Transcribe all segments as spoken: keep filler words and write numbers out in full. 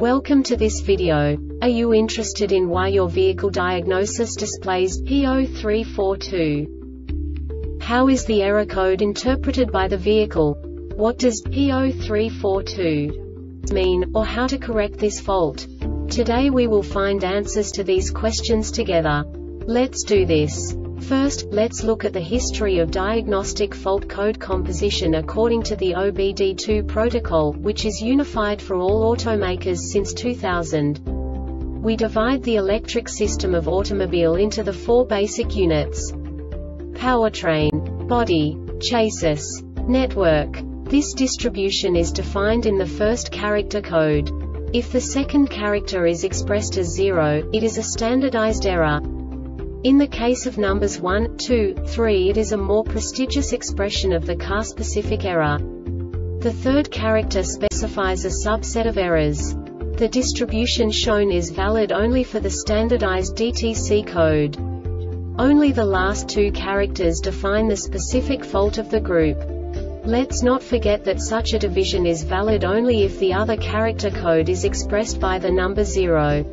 Welcome to this video. Are you interested in why your vehicle diagnosis displays P zero three four two? How is the error code interpreted by the vehicle? What does P zero three four two mean, or how to correct this fault? Today we will find answers to these questions together. Let's do this. First, let's look at the history of diagnostic fault code composition according to the O B D two protocol, which is unified for all automakers since two thousand. We divide the electric system of automobile into the four basic units: powertrain, body, chassis, network. This distribution is defined in the first character code. If the second character is expressed as zero, it is a standardized error. In the case of numbers one, two, three, it is a more prestigious expression of the car-specific error. The third character specifies a subset of errors. The distribution shown is valid only for the standardized D T C code. Only the last two characters define the specific fault of the group. Let's not forget that such a division is valid only if the other character code is expressed by the number zero.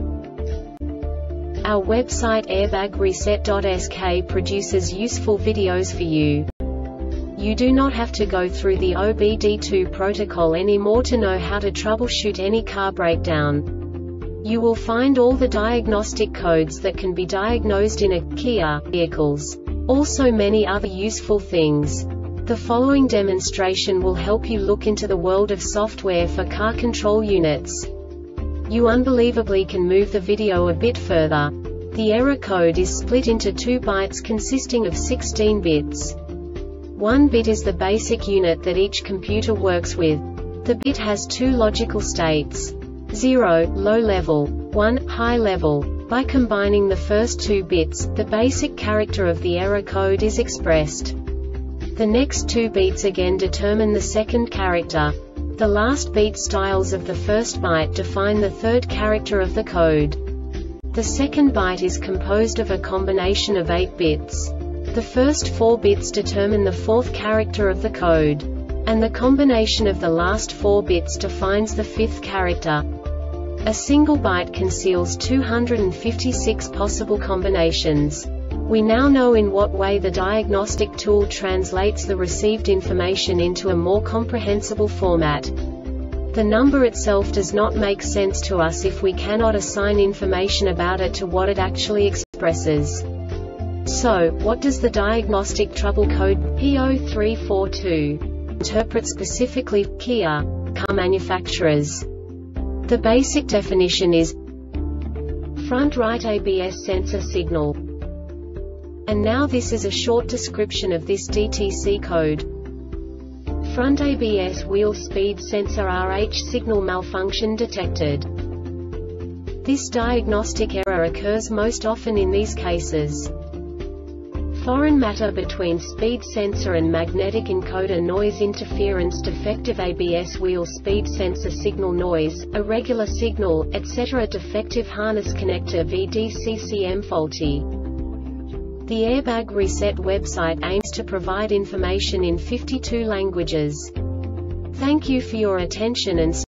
Our website airbag reset dot S K produces useful videos for you. You do not have to go through the O B D two protocol anymore to know how to troubleshoot any car breakdown. You will find all the diagnostic codes that can be diagnosed in a Kia vehicles. Also many other useful things. The following demonstration will help you look into the world of software for car control units. You unbelievably can move the video a bit further. The error code is split into two bytes consisting of sixteen bits. One bit is the basic unit that each computer works with. The bit has two logical states: zero, low level, one, high level. By combining the first two bits, the basic character of the error code is expressed. The next two bits again determine the second character. The last beat styles of the first byte define the third character of the code. The second byte is composed of a combination of eight bits. The first four bits determine the fourth character of the code. And the combination of the last four bits defines the fifth character. A single byte conceals two hundred fifty-six possible combinations. We now know in what way the diagnostic tool translates the received information into a more comprehensible format. The number itself does not make sense to us if we cannot assign information about it to what it actually expresses. So, what does the diagnostic trouble code P zero three four two interpret specifically for Kia car manufacturers? The basic definition is front right A B S sensor signal. And now this is a short description of this D T C code. Front A B S wheel speed sensor R H signal malfunction detected. This diagnostic error occurs most often in these cases: foreign matter between speed sensor and magnetic encoder noise interference, defective A B S wheel speed sensor signal noise, irregular signal, et cetera, defective harness connector V D C C M faulty. The Airbag Reset website aims to provide information in fifty-two languages. Thank you for your attention and